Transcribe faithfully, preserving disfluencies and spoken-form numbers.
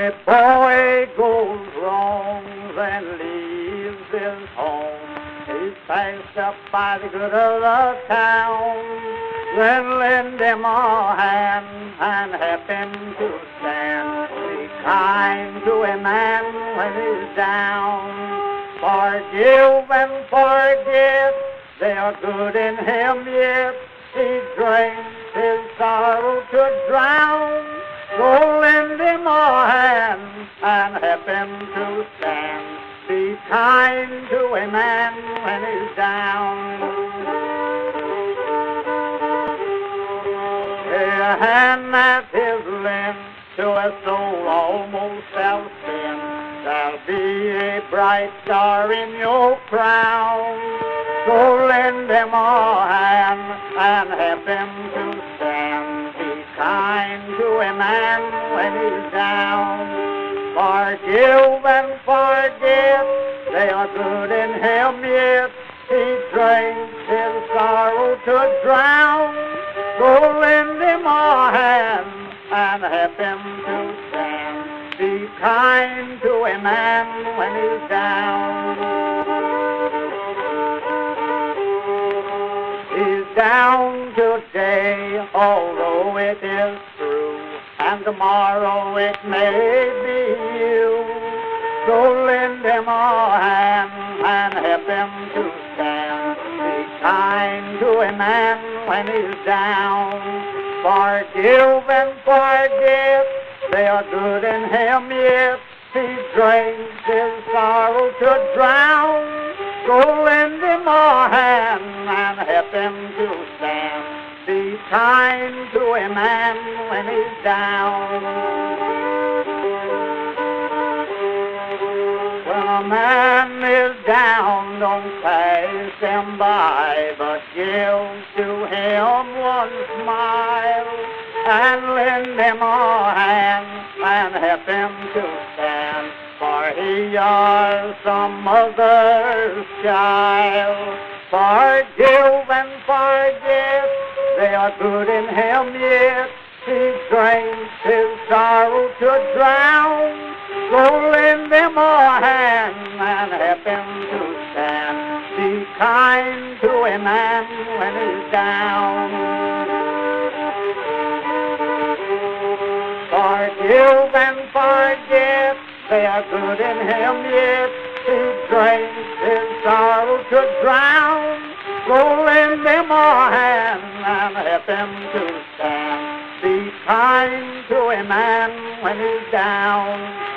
a boy goes wrong, then leaves his home. He's passed up by the good of the town. Then lend him a hand and help him to stand. Be kind to a man when he's down. Forgive and forget, they are good in him yet. He drinks his sorrow to drown. So lend him a hand and help him to stand. Be kind to a man when he's down. A hand that is lent to a soul almost self-sin, there'll be a bright star in your crown. So lend him a hand and help him to stand. Be kind to a man when he's down. Forgive and forget, they are good in him yet. He drinks his sorrow to drown. So lend him a hand and help him to stand. Be kind to a man when he's down. He's down today, although it is true, and tomorrow it may be you. So lend him a hand and help him to stand. Be kind to a man when he's down. Forgive and forget, they are good in him yet. He drinks his sorrow to drown. So lend him a hand and help him to stand. Be kind to a man when he's down. When a man is down, don't pass him by, but give to him one smile and lend him a hand and help him to stand. For he is some mother's child. Forgive and forget, they are good in him yet. He drinks his sorrow to drown. So lend him a hand and help him to stand. Be kind to a man when he's down. Forgive and forget, they are good in him yet. He drinks his sorrow to drown. So lend him a hand and help him to stand. Be kind to a man when he's down.